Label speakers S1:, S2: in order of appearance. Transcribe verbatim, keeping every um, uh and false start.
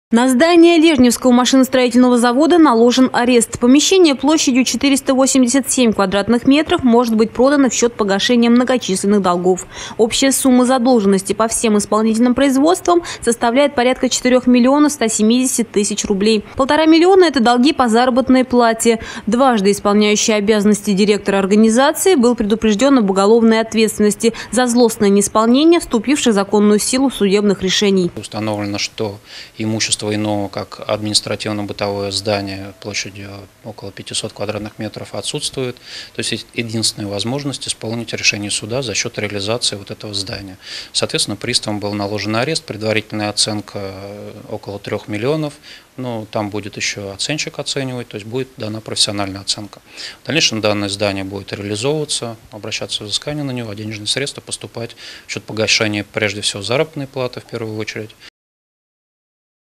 S1: На здание Лежневского машиностроительного завода наложен арест. Помещение площадью четыреста восемьдесят семь квадратных метров может быть продано в счет погашения многочисленных долгов. Общая сумма задолженности по всем исполнительным производствам составляет порядка четырёх миллионов ста семидесяти тысяч рублей. Полтора миллиона – это долги по заработной плате. Дважды исполняющий обязанности директора организации был предупрежден об уголовной ответственности за злостное неисполнение вступивших в законную силу судебных решений.
S2: Установлено, что имущество иного, как административно-бытовое здание площадью около пятисот квадратных метров отсутствует. То есть единственная возможность исполнить решение суда за счет реализации вот этого здания. Соответственно, приставом был наложен арест, предварительная оценка около трех миллионов. Ну, там будет еще оценщик оценивать, то есть будет дана профессиональная оценка. В дальнейшем данное здание будет реализовываться, обращаться в взыскание на него, а денежные средства поступать в счет погашения прежде всего заработной платы в первую очередь,